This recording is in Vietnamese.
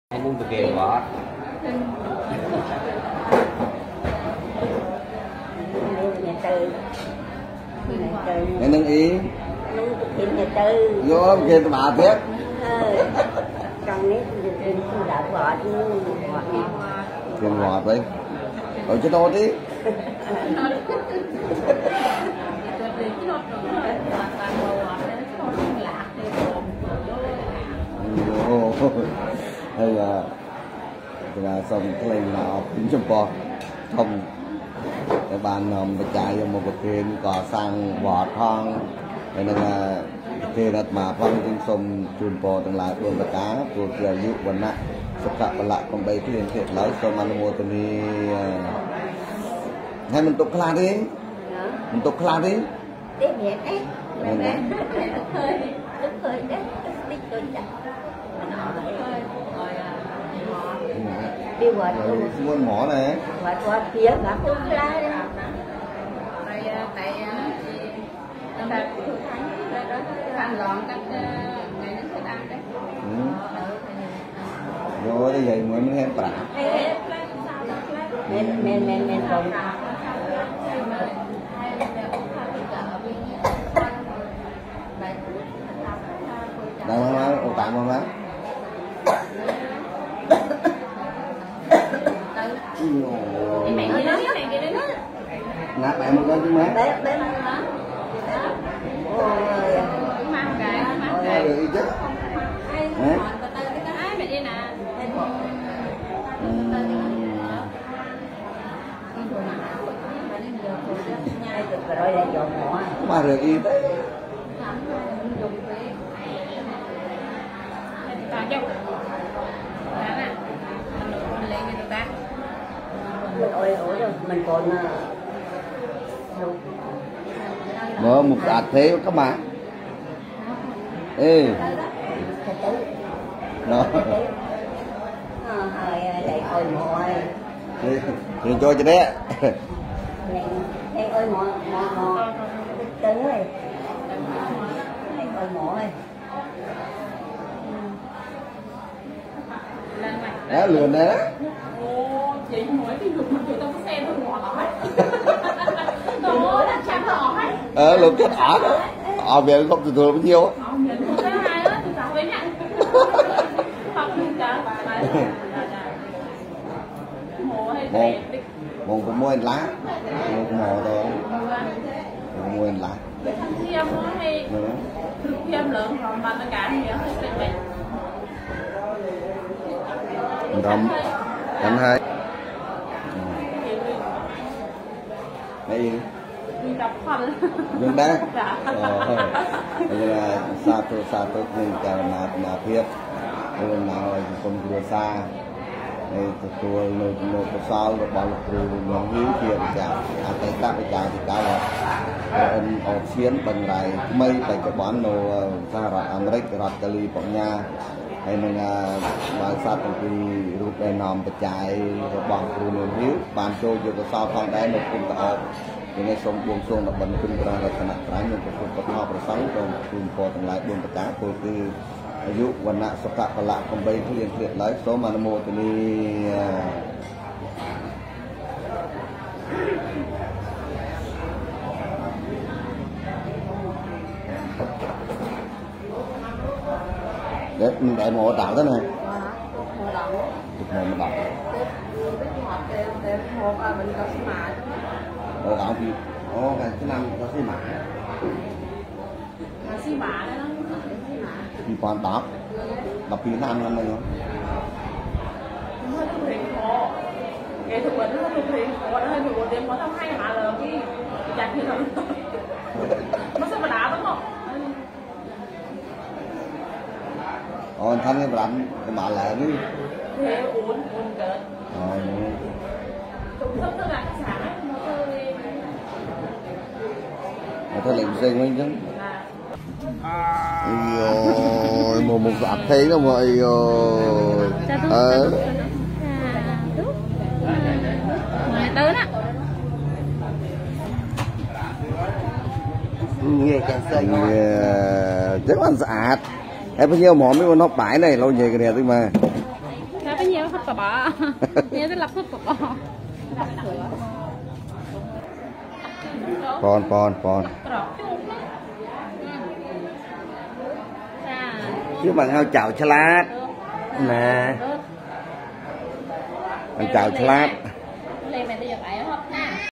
Muốn thực hiện bỏ Nghe nâng ý vô kia tụi bà thiết trong nít đã vọt tiền ngọt đấy ở chỗ đâu đi hay là xong cái này nào cũng trong bò không cái bàn bị chạy vô một cái tiền cò sang vọt hoang nên là khi đặt mà phong trên sông chùn bò từng lại luôn là cá vừa kia dụ vấn nạn sắp cặp lại còn đây cái liên thiệt lấy xong ăn mua từ đi hay mình tục la đi mình tục la đi tiếp nhẹ đấy tức hơi đấy tích tôi chắc đi qua muốn mỏ này qua phía cả không la đấy tại làm gọn các ngày đến thức ăn đấy rồi đây vậy mới hết bả men còn đang nói ô tạm không má mẹ ơi nó nát mẹ một cái chứ má bé mang cái rồi chết đấy mẹ đi nè mà được y tế mình còn mở một đạt thế các bạn ê đó lại ơi mọi thì cho đấy em ơi mọi tới ơi em ơi mọi đó lừa đấy đó chị hỏi cái lượt mà tụi tao có xem thôi ngọt hết tao nói là chăm ngọt hết lượt chết ỏ đó ỏ về không từ từ bao nhiêu á một cũng mua lá một mò thôi mua lá thêm nó hay thêm lượng rồi mà tất cả thì hơi xịn rộng anh hai đây mình đọc phần dương đá bây giờ là sa tôi mình cả là thiệt rồi nào con vừa xa đây tôi nồi sao rồi bao lục rồi nó hiếu thiệt chả cái ta phải chả thì cao là anh ở chiến bằng lại mây tại cái quán nồi ra rạt Amerik rạt Cali bọn nhà hay nên bà sát thì rút đây nòm bật chạy rồi bằng rồi nồi hiếu bàn trôi vô cái sao phong đáy nó cũng tạo thì ngay xong buông xuông là bần kinh ra là thành ra nhưng cũng có hoa và sáng rồi cùng có từng lại buông tất cả tôi từ dụวันน่ะสกัดประหลาดคอมเบย์ที่เรียนเรียนไลฟ์โซมานโมตัวนี้เด็กมันได้หมอด่าตัวไหนติดหมอมาด่าด่าพี่cái năm có cái mãพี่ปอนđọc phía nam năm nay không? Hơi thực hiện khổ nghệ thuật bệnh nó thực hiện khổ nó hơi nhiều một điểm có tao hay mà là cái chặt như thật nó sẽ mà đá đúng không? Anh thân cái bạn cái bà lẹ đi thế uốn cỡ cũng thức tức là sáng nó thôi lệnh dây mấy chứ rồi một giọt thấy đâu mọi rồi tới đó nghe càng xanh rất là sạch em bao nhiêu món mấy con hóc bãi này lâu nhề cái này thôi mà กับบ้าเนี่ยจะรับพูดกับบ้าปอนกรอบจุกนะ chứ bằng hao chảo salad nè bằng chảo salad เลยแม่จะอยากไอ้ครับ